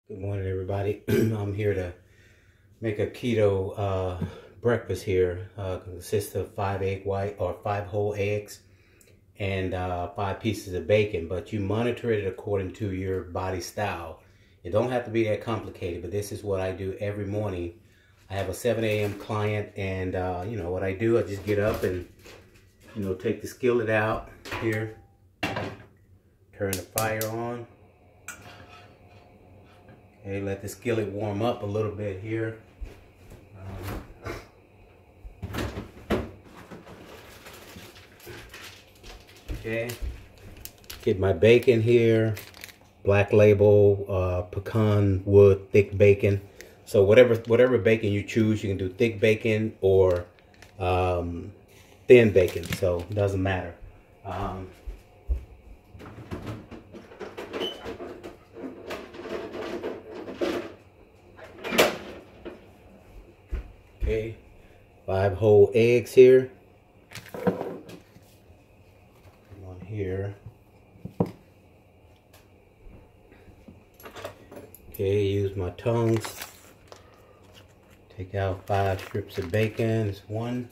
Good morning, everybody. I'm here to make a keto breakfast here. Consists of 5 egg white or 5 whole eggs and 5 pieces of bacon. But you monitor it according to your body style. It don't have to be that complicated, but this is what I do every morning. I have a 7 a.m. client, and you know what I do? I just get up and take the skillet out here, turn the fire on. Okay, let the skillet warm up a little bit here. Okay, get my bacon here, Black Label, pecan wood, thick bacon. So whatever bacon you choose, you can do thick bacon or thin bacon. So it doesn't matter. Okay, 5 whole eggs here. On here. Okay, use my tongs. Take out 5 strips of bacon. It's 1.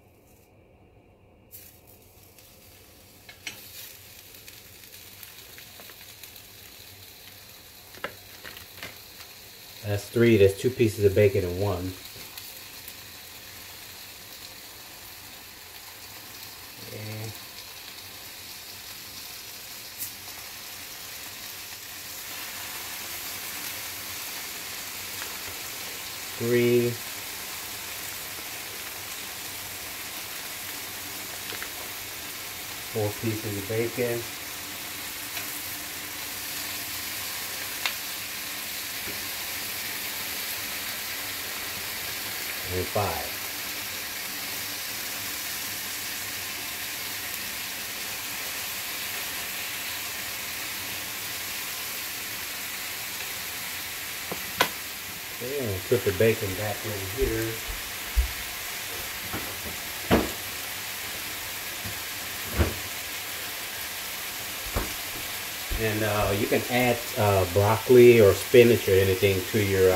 That's 3. That's 2 pieces of bacon in 1. Okay. Three. 4 pieces of bacon. And 5. Okay, and put the bacon back in here. And you can add broccoli or spinach or anything to your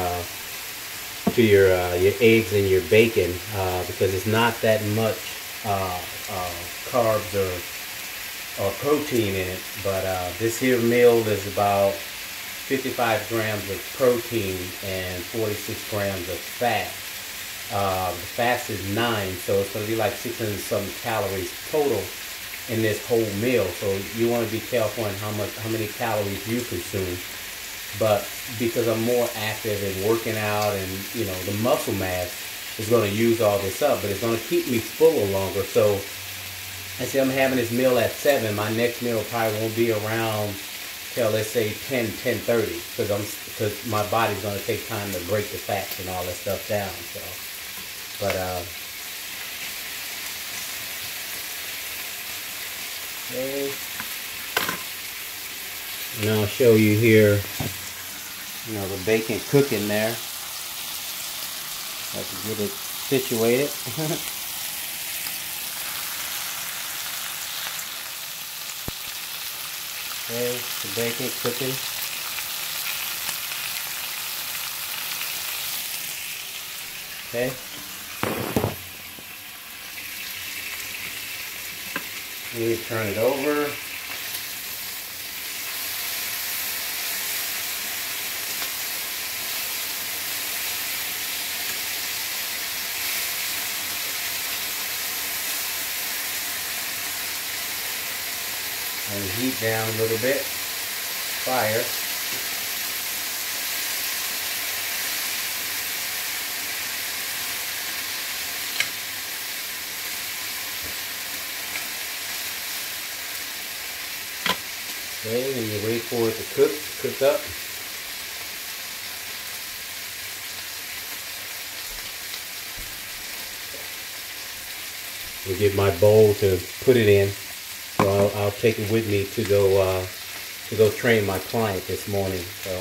eggs and your bacon because it's not that much carbs or protein in it. But this here meal is about 55 grams of protein and 46 grams of fat. The fat is 9, so it's going to be like 600 and some calories total in this whole meal. So you want to be careful on how many calories you consume. But because I'm more active and working out, and the muscle mass is going to use all this up, but it's going to keep me fuller longer. So I say I'm having this meal at 7. My next meal probably won't be around till, let's say, 10:30, because my body's going to take time to break the fats and all that stuff down. So, but okay. And I'll show you here, the bacon cooking there. Have to get it situated. Okay, the bacon cooking. Okay. We turn it over. And heat down a little bit. Fire. Okay, and you wait for it to cook up. We'll get my bowl to put it in. So I'll take it with me to go train my client this morning. So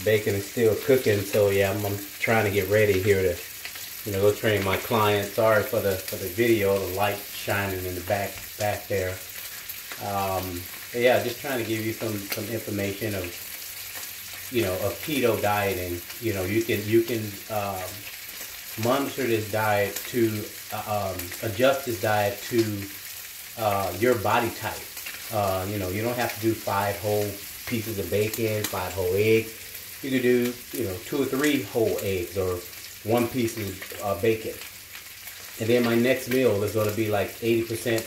Bacon is still cooking, so yeah, I'm trying to get ready here to, go train my client. Sorry for the video, the light shining in the back there. But yeah, just trying to give you some information of, of keto dieting. You can monitor this diet to adjust this diet to your body type. You don't have to do 5 whole pieces of bacon, 5 whole eggs. You could do, 2 or 3 whole eggs or 1 piece of bacon. And then my next meal is going to be like 80%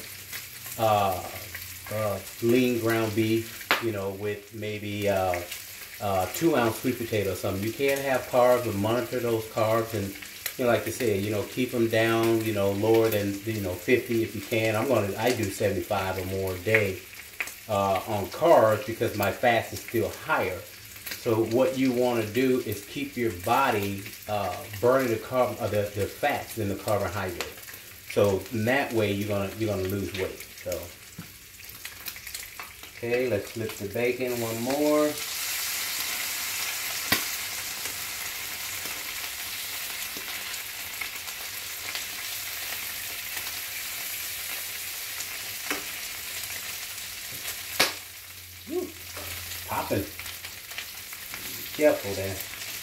lean ground beef, with maybe 2-ounce sweet potato or something. You can't have carbs, but monitor those carbs, and like I said, keep them down, lower than 50 if you can. I do 75 or more a day on carbs because my fat is still higher. So what you want to do is keep your body burning the fats than the carbohydrates. So in that way you're gonna lose weight. So okay, let's flip the bacon one more. Woo, popping. Careful there.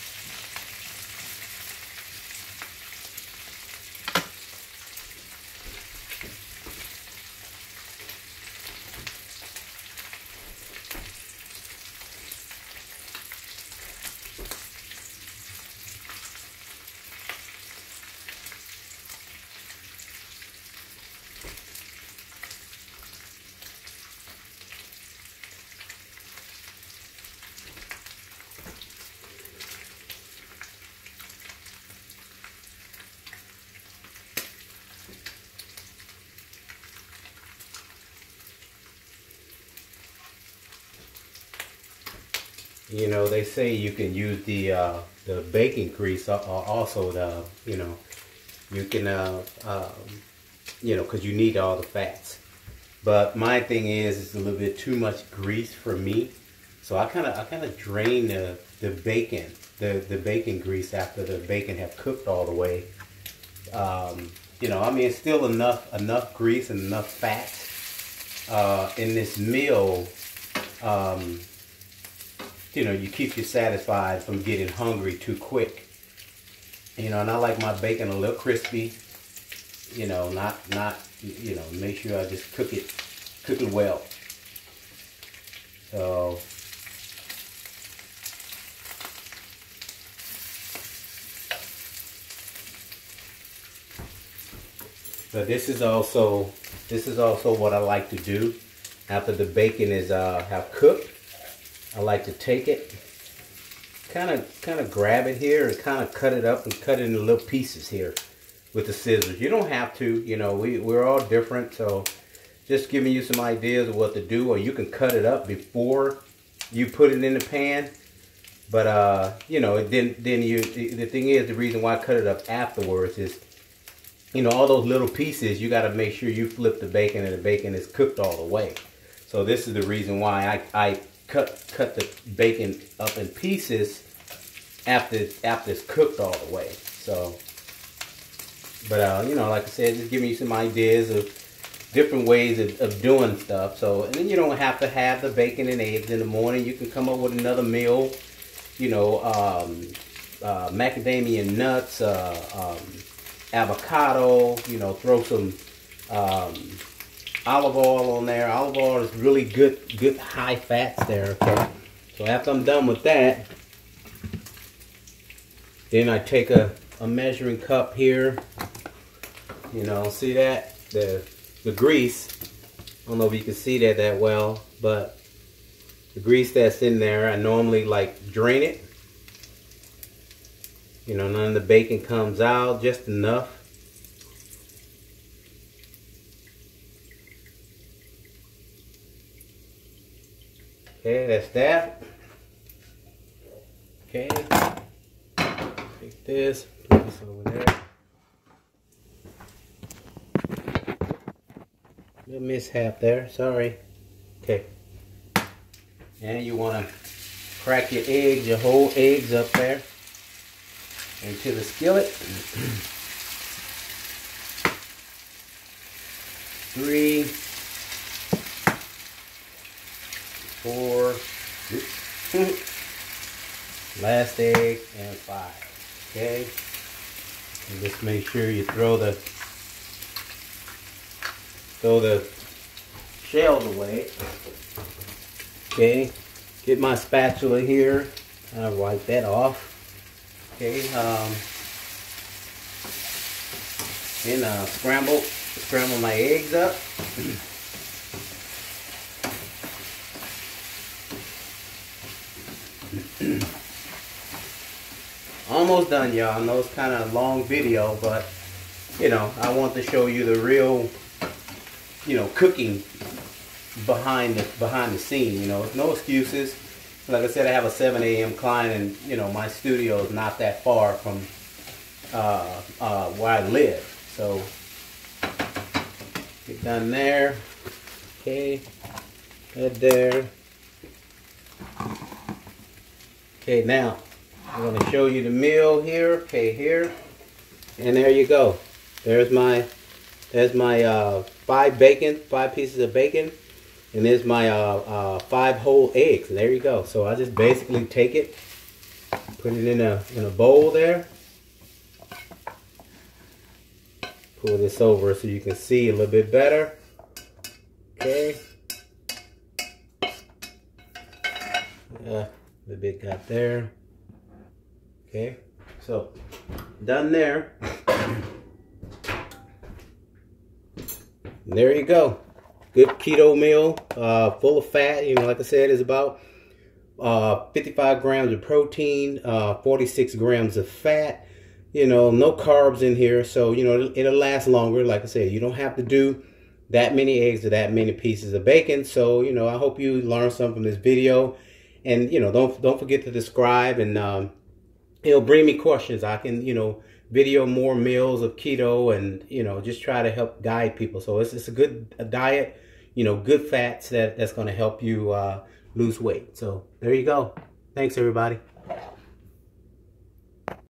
They say you can use the bacon grease also. You can because you need all the fats. But my thing is, it's a little bit too much grease for me, so I kind of drain the bacon, the bacon grease after the bacon have cooked all the way. It's still enough grease and enough fat in this meal. You keep you satisfied from getting hungry too quick. And I like my bacon a little crispy. Make sure I just cook it well. So this is also what I like to do after the bacon is have cooked. I like to take it, kind of grab it here and kind of cut it up and cut it into little pieces here with the scissors. You don't have to, we're all different, so just giving you some ideas of what to do, or you can cut it up before you put it in the pan. But the thing is, the reason why I cut it up afterwards is, all those little pieces, you got to make sure you flip the bacon and the bacon is cooked all the way. So this is the reason why I cut the bacon up in pieces after it's cooked all the way. So, but like I said, just giving you some ideas of different ways of doing stuff. So, and then you don't have to have the bacon and eggs in the morning. You can come up with another meal. Macadamia nuts, avocado. Throw some olive oil on there. Olive oil is really good high fats there. Okay? So after I'm done with that, then I take a measuring cup here. See that? The grease. I don't know if you can see that well, but the grease that's in there, I normally like drain it. None of the bacon comes out, just enough. Okay, that's that. Okay, take this, put this over there. Little mishap there, sorry. Okay. And you want to crack your eggs, your whole eggs up there into the skillet. 3, 4, last egg, and 5. Okay, and just make sure you throw the shells away. Okay, get my spatula here. I'll wipe that off. Okay, and scramble my eggs up. Almost done, y'all. I know it's kind of a long video, but you know, I want to show you the real, you know, cooking behind the scene. You know, no excuses. Like I said, I have a 7 a.m. client, and you know, my studio is not that far from where I live. So get done there. Okay, head there. Okay, now I'm going to show you the meal here. Okay, here, and there you go. There's my 5 pieces of bacon, and there's my 5 whole eggs. There you go. So I just basically take it, put it in a bowl there. Pull this over so you can see a little bit better. Okay. A little bit got there. Okay. So done there. And there you go. Good keto meal, full of fat. You know, like I said, it's about 55 grams of protein, 46 grams of fat. You know, no carbs in here, so you know it'll last longer. Like I said, you don't have to do that many eggs or that many pieces of bacon. So you know, I hope you learned something from this video, and you know, don't forget to subscribe, and it'll bring me questions. I can, you know, video more meals of keto, and you know, just try to help guide people. So it's a good diet, you know, good fats that's going to help you lose weight. So there you go. Thanks, everybody.